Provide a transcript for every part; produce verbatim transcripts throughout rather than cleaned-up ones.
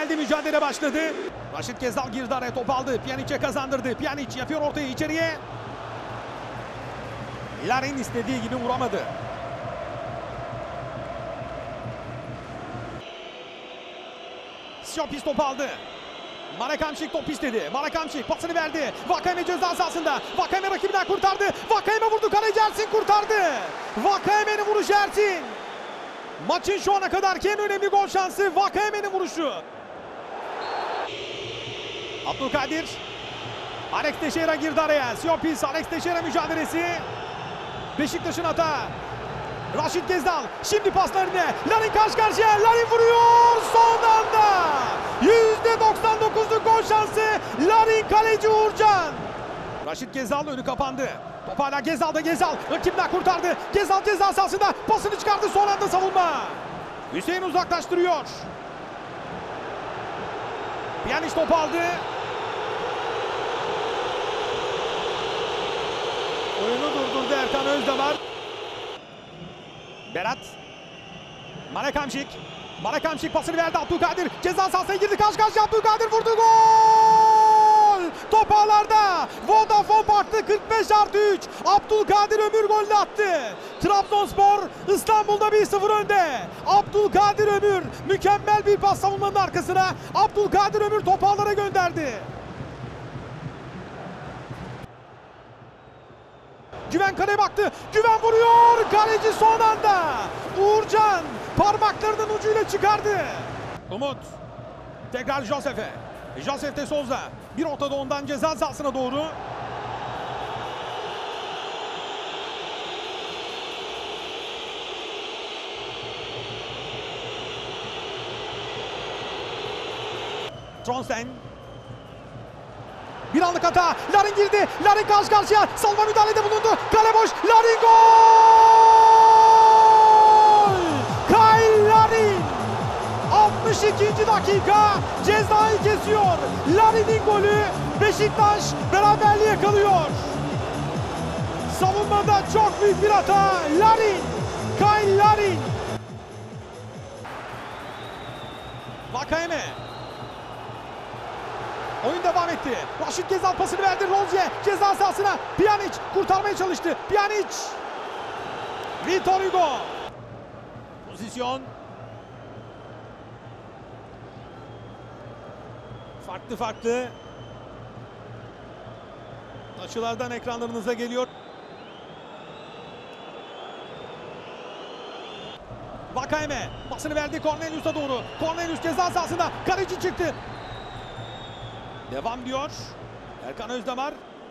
geldi, mücadele başladı. Raşit Gezdal girdi araya, top aldı. Pjanic'e kazandırdı. Pjanic yapıyor ortayı içeriye. Larin istediği gibi vuramadı. Siopis top aldı. Marek Hamšík top istedi. Marek Hamšík pasını verdi. Vakayeme ceza sahasında. Vakayeme rakibinden kurtardı. Vakayeme vurdu. Kaleci Ersin kurtardı. Vakayeme'nin vuruşu Ersin. Maçın şu ana kadarki en önemli gol şansı Vakayeme'nin vuruşu. Abdülkadir. Alex Teixeira girdi araya. Siopis, Alex Teixeira mücadelesi. Beşiktaş'ın hata. Raşit Gezdal şimdi paslarını. Larin karşı karşıya. Larin vuruyor son anda. yüzde doksan dokuzluk gol şansı. Larin, kaleci Uğurcan. Raşit Gezdal önü kapandı. Top hala Gezdal'da. Gezdal rakibinden kurtardı. Gezdal ceza sahasında pasını çıkardı, son anda savunma. Hüseyin uzaklaştırıyor. Pjanic top aldı. Oyunu durdurdu Erkan Özdemir. Berat. Marek Hamšík. Marek Hamšík pasını verdi. Abdülkadir ceza sahasına girdi. Karşı karşıya Abdülkadir vurdu. Gol! Top ağlarda. Vodafone Park'ta kırk beş artı üç. Abdülkadir Ömür golünü attı. Trabzonspor İstanbul'da bir sıfır önde. Abdülkadir Ömür mükemmel bir pas savunmanın arkasına. Abdülkadir Ömür top ağlara gönderdi. Güven kaleye baktı. Güven vuruyor. Kaleci son anda. Uğurcan parmaklarının ucuyla çıkardı. Umut. Tekrar Josef'e. Josef de Souza. Bir ortada ondan ceza sahasına doğru. Tronsen. Bir anlık hata. Larin girdi. Larin karşı karşıya. Savunma müdahalede bulundu. Kale boş. Larin gol! Kyle Larin. altmış ikinci dakika. Cezayı kesiyor. Larin'in golü. Beşiktaş beraberliği yakalıyor. Savunmada çok büyük bir hata. Larin. Kyle Larin. Vakayeme. Oyun devam etti. Raşit Gezdal pasını verdi. Rozier ceza sahasına. Pjanic kurtarmaya çalıştı. Pjanic. Vitor Hugo. Pozisyon. Farklı farklı açılardan ekranlarınıza geliyor. Vakayeme pasını verdi Cornelius'a doğru. Cornelius ceza sahasında. Kaleci çıktı. Devam diyor Erkan Özdemir.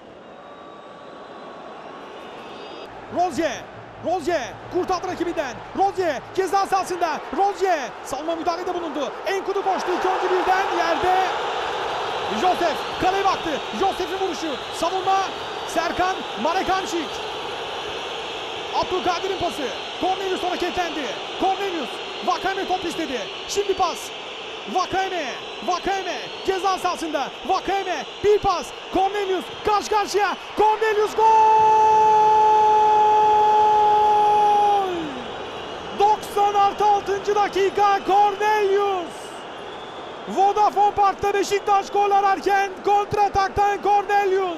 Rozier. Rozier kurtardı rakibinden. Rozier ceza sahasında. Rozier savunma müdahalede bulundu. Enkudu koştu. İki oyuncu birden yerde. Josef kaleye baktı. Josef'in vuruşu. Savunma Serkan. Marek Hamšík. Abdülkadir'in pası. Cornelius hareketlendi. Cornelius. Vakayeme top istedi. Şimdi pas. Vakayeme, Vakayeme ceza sahasında. Vakayeme bir pas. Cornelius karşı karşıya. Cornelius gol! doksan artı altıncı dakika Cornelius. Vodafone Park'ta Beşiktaş gol ararken kontrataktan Cornelius.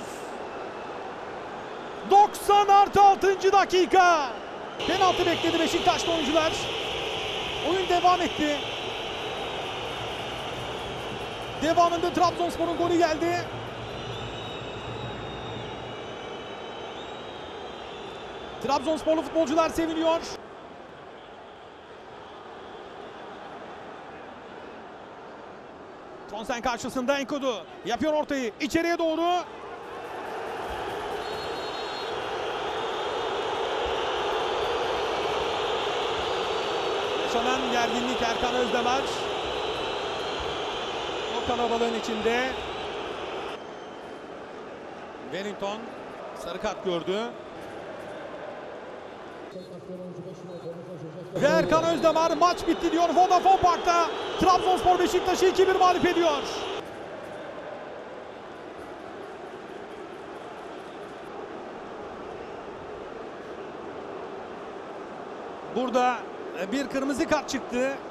doksan artı altıncı dakika. Penaltı bekledi Beşiktaşlı oyuncular. Oyun devam etti. Devamında Trabzonspor'un golü geldi. Trabzonsporlu futbolcular seviniyor. Tronsen karşısında Enkudu yapıyor ortayı içeriye doğru. Yaşanan gerginlik Erkan Özdemir. O kalabalığın içinde Wellington sarı kart gördü. Ve Erkan Özdemir maç bitti diyor Vodafone Park'ta. Trabzonspor Beşiktaş'ı iki bir mağlup ediyor. Burada bir kırmızı kart çıktı.